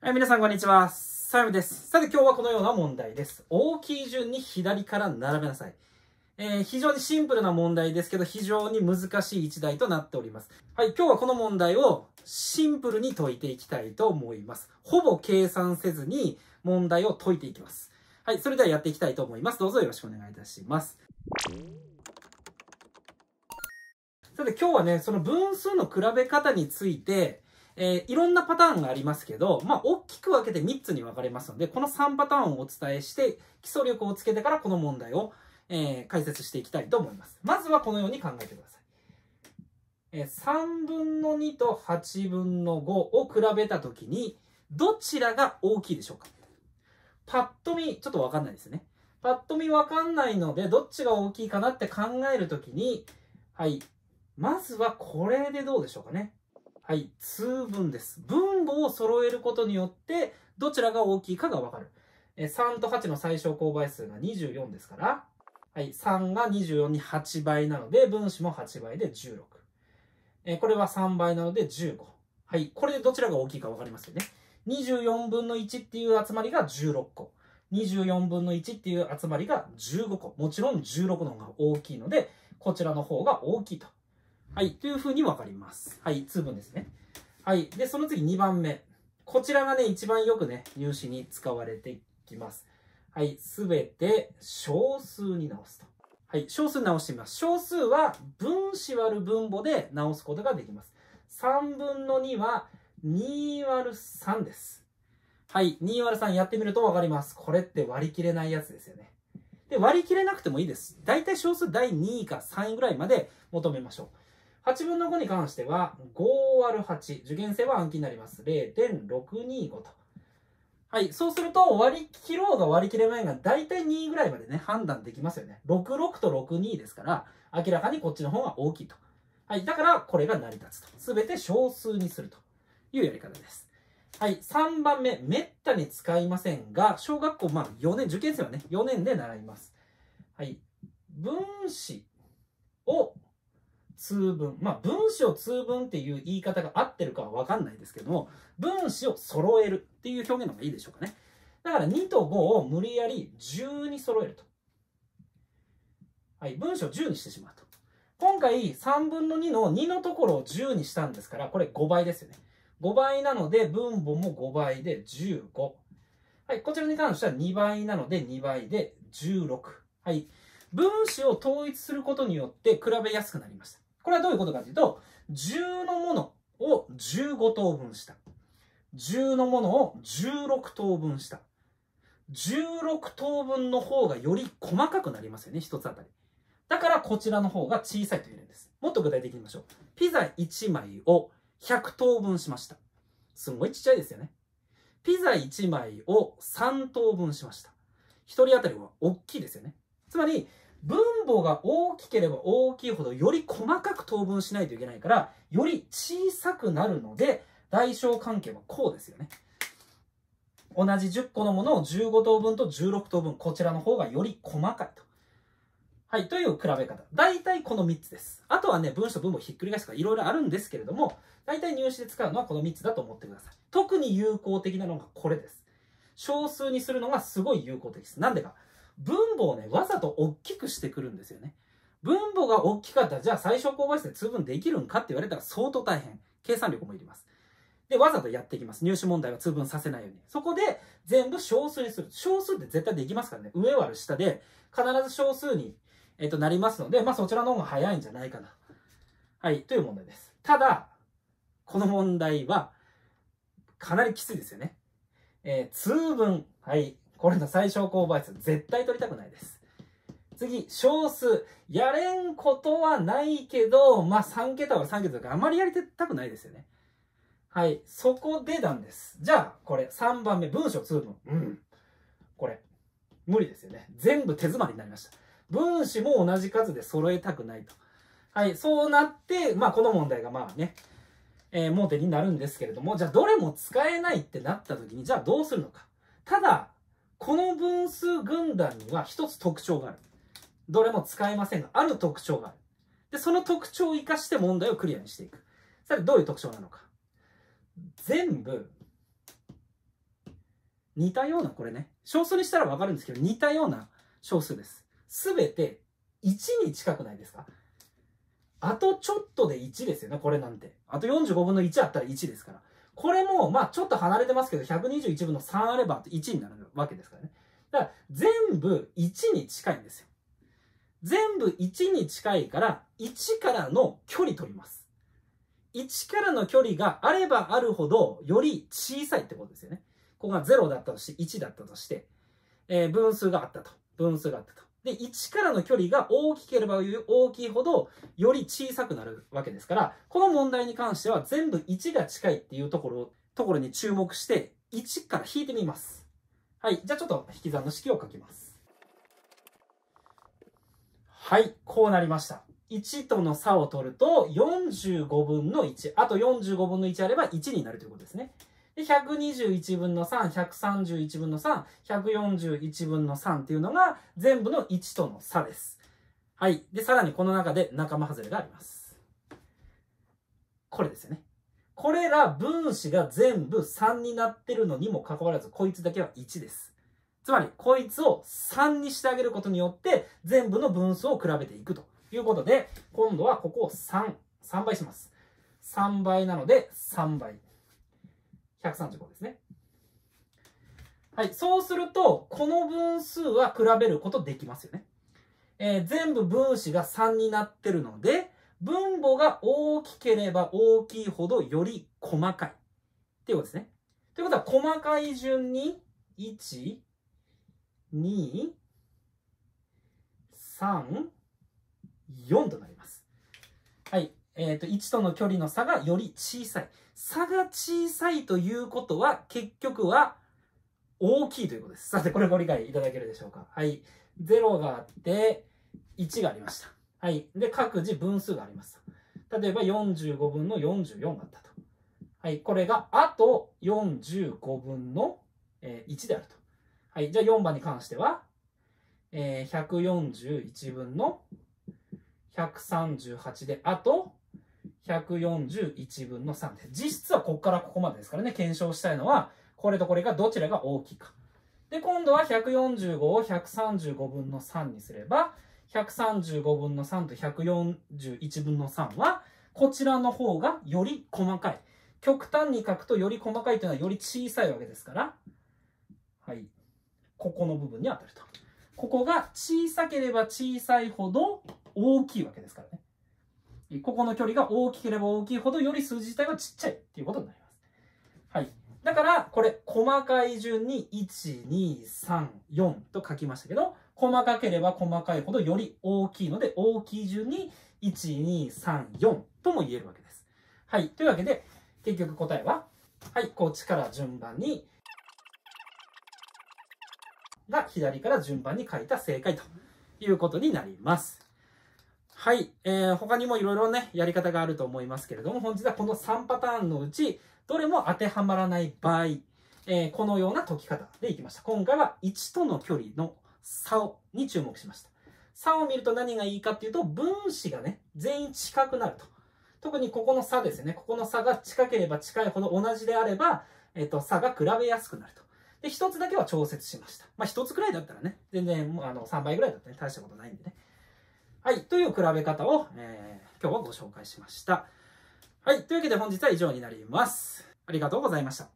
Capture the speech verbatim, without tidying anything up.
はい、皆さんこんにちは。サイムです。さて今日はこのような問題です。大きい順に左から並べなさい。えー、非常にシンプルな問題ですけど、非常に難しい一題となっております。はい、今日はこの問題をシンプルに解いていきたいと思います。ほぼ計算せずに問題を解いていきます。はい、それではやっていきたいと思います。どうぞよろしくお願いいたします。さて今日はね、その分数の比べ方について、えー、いろんなパターンがありますけど、まあ、大きく分けてみっつに分かれますので、このさんパターンをお伝えして、基礎力をつけてからこの問題を、えー、解説していきたいと思います。まずはこのように考えてください。えー、さんぶんのにとはちぶんのごを比べたときに、どちらが大きいでしょうか？パッと見、ちょっと分かんないですね。パッと見分かんないので、どっちが大きいかなって考えるときに、はい。まずはこれでどうでしょうかね。はい、通分です。分母を揃えることによって、どちらが大きいかがわかる。えさんとはちの最小公倍数がにじゅうよんですから、はい、さんがにじゅうよんにはちばいなので、分子もはちばいでじゅうろく。えこれはさんばいなのでじゅうご。はい、これでどちらが大きいかわかりますよね。にじゅうよんぶんのいちっていう集まりがじゅうろっこ。にじゅうよんぶんのいちっていう集まりがじゅうごこ。もちろんじゅうろくの方が大きいので、こちらの方が大きいと。はい。というふうに分かります。はい。通分ですね。はい。で、その次にばんめ。こちらがね、一番よくね、入試に使われてきます。はい。すべて小数に直すと。はい。小数に直してみます。小数は分子割る分母で直すことができます。さんぶんのにはに割るさんです。はい。に割るさんやってみると分かります。これって割り切れないやつですよね。で、割り切れなくてもいいです。だいたい小数だいにいかさんいぐらいまで求めましょう。はちぶんのごに関しては、ごわるはち。受験生は暗記になります。れいてんろくにご と。はい。そうすると、割り切ろうが割り切れないが、だいたいにいぐらいまでね、判断できますよね。ろくろくとろくにですから、明らかにこっちの方が大きいと。はい。だから、これが成り立つと。すべて小数にするというやり方です。はい。さんばんめ、めったに使いませんが、小学校、まあよねん、受験生はね、よねんで習います。はい。分子を通分。まあ、分子を通分っていう言い方が合ってるかはわかんないですけども、分子を揃えるっていう表現の方がいいでしょうかね。だからにとごを無理やりじゅうに揃えると。はい、分子をじゅうにしてしまうと。今回さんぶんのにのにのところをじゅうにしたんですから、これごばいですよね。ごばいなので、分母もごばいでじゅうご。はい、こちらに関してはにばいなのでにばいでじゅうろく。はい。分子を統一することによって比べやすくなりました。これはどういうことかというと、じゅうのものをじゅうごとうぶんした。じゅうのものをじゅうろくとうぶんした。じゅうろくとうぶんの方がより細かくなりますよね、一つあたり。だからこちらの方が小さいと言えるんです。もっと具体的に言いましょう。ピザいちまいをひゃくとうぶんしました。すごいちっちゃいですよね。ピザいちまいをさんとうぶんしました。ひとり当たりは大きいですよね。つまり、分母が大きければ大きいほどより細かく等分しないといけないから、より小さくなるので、大小関係はこうですよね。同じじゅっこのものをじゅうごとうぶんとじゅうろくとうぶん、こちらの方がより細かいと。はい、という比べ方。大体このみっつです。あとはね、分子と分母をひっくり返すとかいろいろあるんですけれども、大体入試で使うのはこのみっつだと思ってください。特に有効的なのがこれです。小数にするのがすごい有効的です。なんでか。分母をね、わざと大きくしてくるんですよね。分母が大きかったら、じゃあ最小公倍数で通分できるんかって言われたら相当大変。計算力もいります。で、わざとやっていきます。入試問題は通分させないように。そこで全部小数にする。小数って絶対できますからね。上割る下で必ず小数に、えっと、なりますので、まあそちらの方が早いんじゃないかな。はい、という問題です。ただ、この問題はかなりきついですよね。えー、通分。はい。これの最小公倍数、絶対取りたくないです。次、小数。やれんことはないけど、まあさんけたはさんけたとかあまりやりたくないですよね。はい。そこでなんです。じゃあ、これさんばんめ、分子を通分。うん。これ、無理ですよね。全部手詰まりになりました。分子も同じ数で揃えたくないと。はい。そうなって、まあこの問題がまあね、えー、盲点になるんですけれども、じゃあどれも使えないってなった時に、じゃあどうするのか。ただ、この分数軍団には一つ特徴がある。どれも使えませんが、ある特徴がある。で、その特徴を生かして問題をクリアにしていく。さて、どういう特徴なのか。全部、 似たような、これね、小数にしたらわかるんですけど、似たような小数です。すべていちに近くないですか？あとちょっとでいちですよね、これなんて。あとよんじゅうごぶんのいちあったらいちですから。これも、まあちょっと離れてますけど、ひゃくにじゅういちぶんのさんあればいちになるわけですからね。だから全部いちに近いんですよ。全部いちに近いから、いちからの距離取ります。いちからの距離があればあるほど、より小さいってことですよね。ここがゼロだったとして、いちだったとして、えー、分数があったと。分数があったと。で、いちからの距離が大きければ大きいほど、より小さくなるわけですから、この問題に関しては全部いちが近いっていうところ、ところに注目して、いちから引いてみます。はい。じゃあちょっと引き算の式を書きます。はい。こうなりました。いちとの差を取ると、よんじゅうごぶんのいち。あとよんじゅうごぶんのいちあればいちになるということですね。で、ひゃくにじゅういちぶんのさん、ひゃくさんじゅういちぶんのさん、ひゃくよんじゅういちぶんのさんっていうのが全部のいちとの差です。はい。で、さらにこの中で仲間外れがあります。これですよね。これら分子が全部さんになってるのにもかかわらず、こいつだけはいちです。つまり、こいつをさんにしてあげることによって、全部の分数を比べていくということで、今度はここをさん、さんばいします。さんばいなのでさんばい。ひゃくさんじゅうごですね。はい。そうすると、この分数は比べることできますよね。えー、全部分子がさんになってるので、分母が大きければ大きいほどより細かい。っていうことですね。ということは、細かい順に、いち、に、さん、よんとなります。はい。えっと、いちとの距離の差がより小さい。差が小さいということは、結局は大きいということです。さて、これご理解いただけるでしょうか。はい。ゼロがあって、いちがありました。はい。で、各自分数があります。例えば、よんじゅうごぶんのよんじゅうよんがあったと。はい。これが、あとよんじゅうごぶんのいちであると。はい。じゃあ、よんばんに関しては、えー、ひゃくよんじゅういちぶんのひゃくさんじゅうはちで、あと、ひゃくよんじゅういちぶんのさんです。実質はここからここまでですからね、検証したいのは、これとこれがどちらが大きいか。で、今度はひゃくよんじゅうごをひゃくさんじゅうごぶんのさんにすれば、ひゃくさんじゅうごぶんのさんとひゃくよんじゅういちぶんのさんは、こちらの方がより細かい。極端に書くとより細かいというのはより小さいわけですから、はい。ここの部分に当たると。ここが小さければ小さいほど大きいわけですからね。ここの距離が大きければ大きいほどより数字自体はちっちゃいっていうことになります。はい。だから、これ、細かい順にいち、に、さん、よんと書きましたけど、細かければ細かいほどより大きいので、大きい順にいち、に、さん、よんとも言えるわけです。はい。というわけで、結局答えは、はい、こっちから順番に、が左から順番に書いた正解ということになります。はい。えー、他にもいろいろね、やり方があると思いますけれども、本日はこのさんパターンのうち、どれも当てはまらない場合、えー、このような解き方でいきました。今回はいちとの距離の差に注目しました。差を見ると何がいいかっていうと、分子がね、全員近くなると。特にここの差ですね。ここの差が近ければ近いほど同じであれば、えっと、差が比べやすくなると。で、一つだけは調節しました。まあ、一つくらいだったらね、全然、あの、さんばいぐらいだったら、ね、大したことないんでね。はい。という比べ方を、えー、今日はご紹介しました。はい。というわけで本日は以上になります。ありがとうございました。